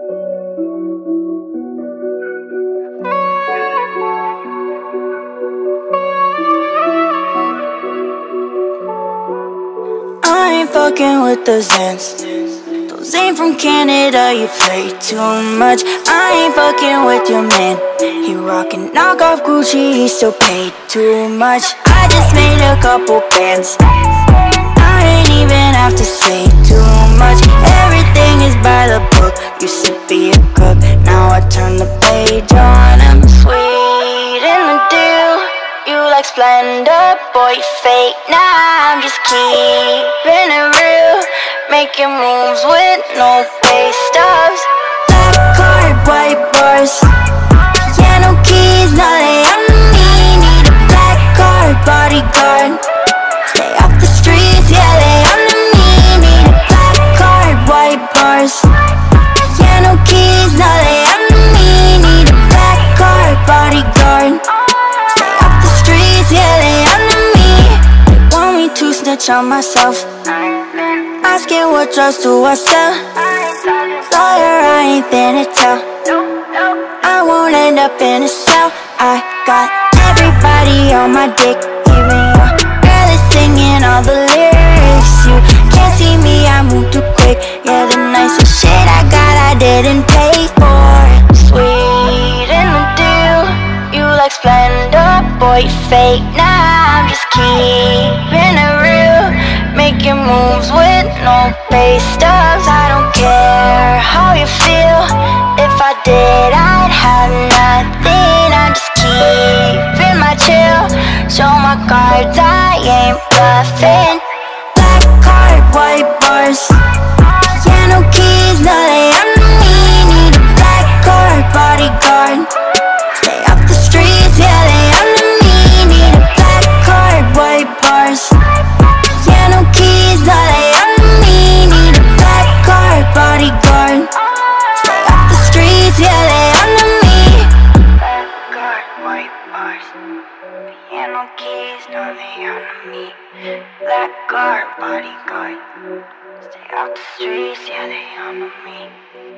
I ain't fucking with the xans. Those ain't from Canada, you play too much. I ain't fucking with your man. He rockin' knockoff Gucci, he still paid too much. I just made a couple bands. I ain't even have to say too much. Everything is by the book. Used to be a crook, now I turn the page on. I'm sweet in the deal. You like Splenda, boy, fake. Nah, I'm just keepin' it real. Making moves with no face stubs. Black card, white bars. Yeah, no keys, now they on me. Need a black card, bodyguard. Stay off the streets, yeah, they on me. Need a black card, white bars. Yeah, no keys, now they on me. Need a black card, bodyguard. Stay off the streets, yeah, they on me. They want me to snitch on myself. Askin what drugs do I sell. Lawyer, I ain't finna tell. I won't end up in a cell. I got everybody on my dick. Even your girl is singing all the lyrics. You can't see me, I move too quick. Yeah, the nicest shit I got, I didn't pay for. Sweet in the deal. You like Splenda, boy, fake. Nah, I'm just keepin' it real. Making moves with no face stubs. I don't care how you feel. If I did, I'd have nothing. I'm just keeping my chill. Show my cards, I ain't bluffing. Black card, white bars. Yeah, no keys, no they on me. Need a black card, bodyguard. Stay off the streets, yeah, they on me. Need a black card, white bars. Yeah, no keys, no they on me. Need a black card, bodyguard. Stay off the streets, yeah, they on me. Black card, white bars. Yeah, no keys, no they on me. Black card, bodyguard. Stay off the streets, yeah, they on me.